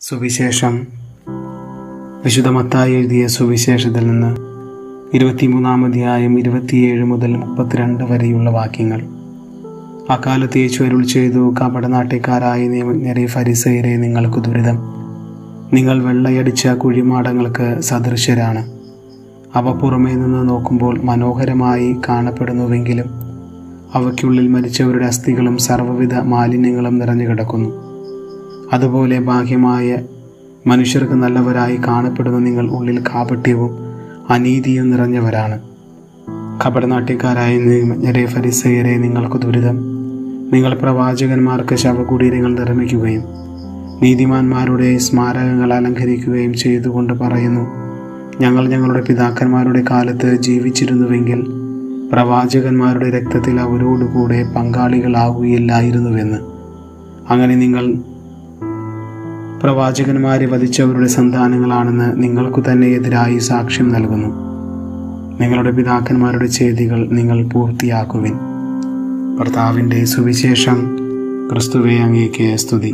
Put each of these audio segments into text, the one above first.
സുവിശേഷം വിശുദ്ധ മത്തായി എഴുതിയ സുവിശേഷത്തിൽ നിന്ന് 23-ാം അധ്യായം 27 മുതൽ 32 വരെയുള്ള വാക്യങ്ങൾ. അക്കാലത്ത് യേശു അരുൾ ചെയ്തു, കപടനാട്യക്കാരായ നിയമജ്ഞരെ, ഫരിസയരെ, നിങ്ങൾക്ക് ദുരിതം. നിങ്ങൾ വെള്ളയടിച്ച കുഴിമാടങ്ങൾക്ക് സദൃശരാണ്. അവ പുറമേ നിന്ന് നോക്കുമ്പോൾ മനോഹരമായി കാണപ്പെടുന്നുവെങ്കിലും അവയ്ക്കുള്ളിൽ മരിച്ചവരുടെ അസ്ഥികളും സർവ്വവിധ മാലിന്യങ്ങളും നിറഞ്ഞു കിടക്കുന്നു. അതുപോലെ ബാഹ്യമായ മനുഷ്യർക്ക് നല്ലവരായി കാണപ്പെടുന്ന നിങ്ങൾ ഉള്ളിൽ കാപട്യവും അനീതിയും നിറഞ്ഞവരാണ്. കപടനാട്യക്കാരായ നിയമജ്ഞരെ, ഫരിസയരെ, നിങ്ങൾക്ക് ദുരിതം. നിങ്ങൾ പ്രവാചകന്മാർക്ക് ശവകുടീരങ്ങൾ നിർമ്മിക്കുകയും നീതിമാന്മാരുടെ സ്മാരകങ്ങൾ അലങ്കരിക്കുകയും ചെയ്തുകൊണ്ട് പറയുന്നു, ഞങ്ങൾ ഞങ്ങളുടെ പിതാക്കന്മാരുടെ കാലത്ത് ജീവിച്ചിരുന്നുവെങ്കിൽ പ്രവാചകന്മാരുടെ രക്തത്തിൽ അവരോടുകൂടെ പങ്കാളികളാവുകയില്ലായിരുന്നുവെന്ന്. അങ്ങനെ നിങ്ങൾ പ്രവാചകന്മാരെ വധിച്ചവരുടെ സന്താനങ്ങളാണെന്ന് നിങ്ങൾക്കു തന്നെ എതിരായി സാക്ഷ്യം നൽകുന്നു. നിങ്ങളുടെ പിതാക്കന്മാരുടെ ചെയ്തികൾ നിങ്ങൾ പൂർത്തിയാക്കുവിൻ. കർത്താവിൻ്റെ സുവിശേഷം. ക്രിസ്തുവേ, അങ്ങേക്ക് സ്തുതി.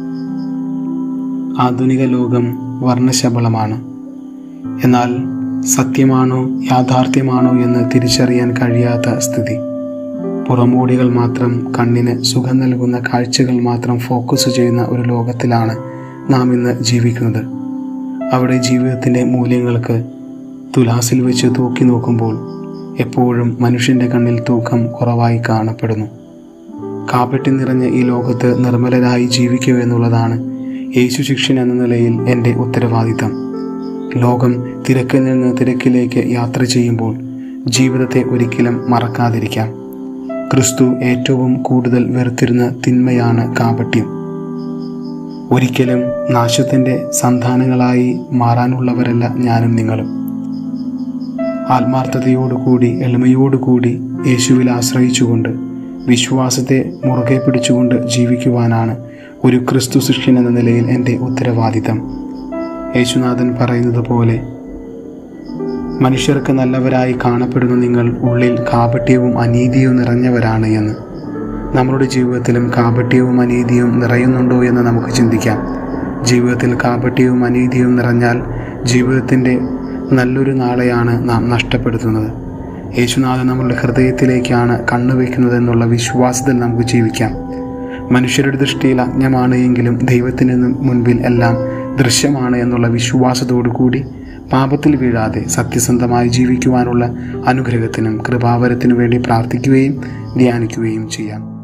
ആധുനിക ലോകം വർണ്ണശബളമാണ്. എന്നാൽ സത്യമാണോ യാഥാർത്ഥ്യമാണോ എന്ന് തിരിച്ചറിയാൻ കഴിയാത്ത സ്ഥിതി. പുറമോടികൾ മാത്രം, കണ്ണിന് സുഖം നൽകുന്ന കാഴ്ചകൾ മാത്രം ഫോക്കസ് ചെയ്യുന്ന ഒരു ലോകത്തിലാണ് നാം ഇന്ന് ജീവിക്കുന്നത്. അവിടെ ജീവിതത്തിൻ്റെ മൂല്യങ്ങൾക്ക് തുലാസിൽ വെച്ച് തൂക്കി നോക്കുമ്പോൾ എപ്പോഴും മനുഷ്യൻ്റെ കണ്ണിൽ തൂക്കം കുറവായി കാണപ്പെടുന്നു. കാപട്യം നിറഞ്ഞ ഈ ലോകത്ത് നിർമ്മലരായി ജീവിക്കുക എന്നുള്ളതാണ് യേശു ശിഷ്യൻ എന്ന നിലയിൽ എൻ്റെ ഉത്തരവാദിത്തം. ലോകം തിരക്കിൽ നിന്ന് തിരക്കിലേക്ക് യാത്ര ചെയ്യുമ്പോൾ ജീവിതത്തെ ഒരിക്കലും മറക്കാതിരിക്കാം. ക്രിസ്തു ഏറ്റവും കൂടുതൽ വെറുത്തിരുന്ന തിന്മയാണ് കാപട്യം. ഒരിക്കലും നാശത്തിൻ്റെ സന്താനങ്ങളായി മാറാനുള്ളവരല്ല ഞാനും നിങ്ങളും. ആത്മാർത്ഥതയോടുകൂടി, എളിമയോടുകൂടി യേശുവിൽ ആശ്രയിച്ചുകൊണ്ട് വിശ്വാസത്തെ മുറുകെ പിടിച്ചുകൊണ്ട് ജീവിക്കുവാനാണ് ഒരു ക്രിസ്തു ശിഷ്യൻ എന്ന നിലയിൽ എൻ്റെ ഉത്തരവാദിത്തം. യേശുനാഥൻ പറയുന്നത് പോലെ, മനുഷ്യർക്ക് നല്ലവരായി കാണപ്പെടുന്ന നിങ്ങൾ ഉള്ളിൽ കാപട്യവും അനീതിയും നിറഞ്ഞവരാണ് എന്ന്. നമ്മുടെ ജീവിതത്തിലും കാപട്യവും അനീതിയും നിറയുന്നുണ്ടോ എന്ന് നമുക്ക് ചിന്തിക്കാം. ജീവിതത്തിൽ കാപട്യവും അനീതിയും നിറഞ്ഞാൽ ജീവിതത്തിൻ്റെ നല്ലൊരു നാളെയാണ് നാം നഷ്ടപ്പെടുത്തുന്നത്. യേശുനാഥൻ നമ്മളുടെ ഹൃദയത്തിലേക്കാണ് കണ്ണുവെക്കുന്നതെന്നുള്ള വിശ്വാസത്തിൽ നമുക്ക് ജീവിക്കാം. മനുഷ്യരുടെ ദൃഷ്ടിയിൽ അജ്ഞമാണ് എങ്കിലും ദൈവത്തിന് മുൻപിൽ എല്ലാം ദൃശ്യമാണ് എന്നുള്ള വിശ്വാസത്തോടു കൂടി പാപത്തിൽ വീഴാതെ സത്യസന്ധമായി ജീവിക്കുവാനുള്ള അനുഗ്രഹത്തിനും കൃപാവരത്തിനു വേണ്ടി പ്രാർത്ഥിക്കുകയും ധ്യാനിക്കുകയും ചെയ്യാം.